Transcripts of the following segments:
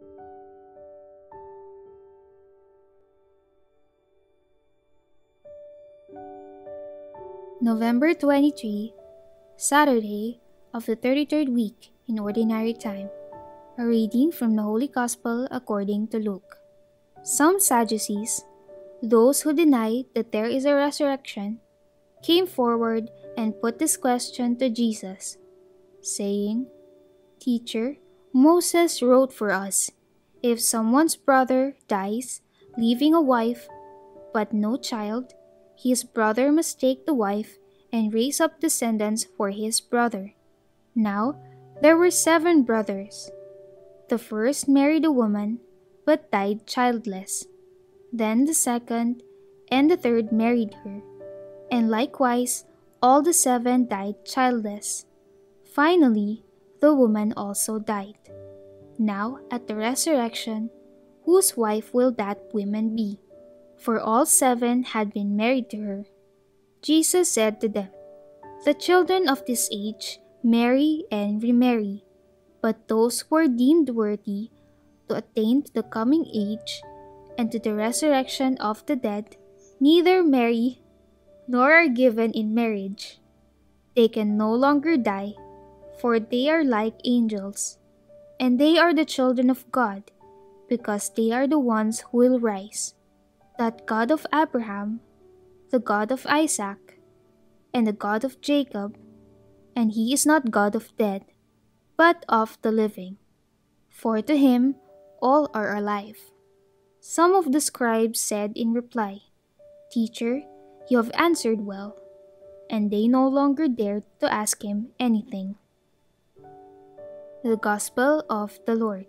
November 23, Saturday of the 33rd week in Ordinary Time. A reading from the Holy Gospel according to Luke. Some Sadducees, those who deny that there is a resurrection, came forward and put this question to Jesus, saying, "Teacher, Moses wrote for us, if someone's brother dies, leaving a wife, but no child, his brother must take the wife and raise up descendants for his brother. Now, there were 7 brothers. The first married a woman, but died childless. Then the second and the third married her, and likewise all the 7 died childless. Finally, the woman also died. Now, at the resurrection, whose wife will that woman be? For all 7 had been married to her." Jesus said to them, "The children of this age marry and remarry, but those who are deemed worthy to attain to the coming age and to the resurrection of the dead neither marry nor are given in marriage. They can no longer die, for they are like angels, and they are the children of God, because they are the ones who will rise. That God of Abraham, the God of Isaac, and the God of Jacob, and he is not God of dead, but of the living. For to him all are alive." Some of the scribes said in reply, "Teacher, you have answered well." And they no longer dared to ask him anything. The Gospel of the Lord.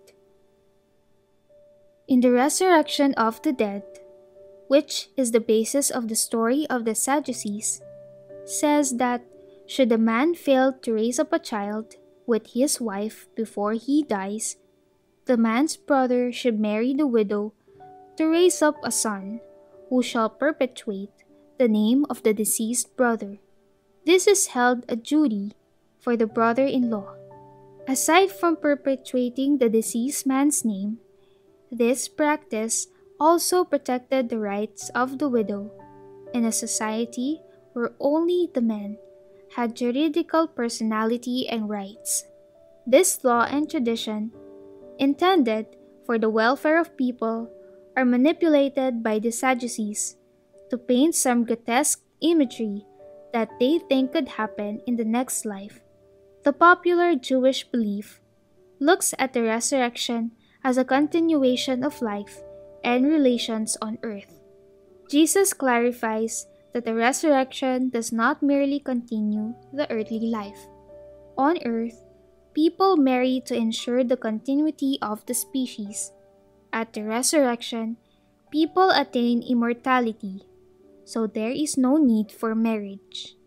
In the resurrection of the dead, which is the basis of the story of the Sadducees, says that should a man fail to raise up a child with his wife before he dies, the man's brother should marry the widow to raise up a son who shall perpetuate the name of the deceased brother. This is held a duty for the brother-in-law. Aside from perpetuating the deceased man's name, this practice also protected the rights of the widow in a society where only the men had juridical personality and rights. This law and tradition, intended for the welfare of people, are manipulated by the Sadducees to paint some grotesque imagery that they think could happen in the next life. The popular Jewish belief looks at the resurrection as a continuation of life and relations on earth. Jesus clarifies that the resurrection does not merely continue the earthly life. On earth, people marry to ensure the continuity of the species. At the resurrection, people attain immortality, so there is no need for marriage.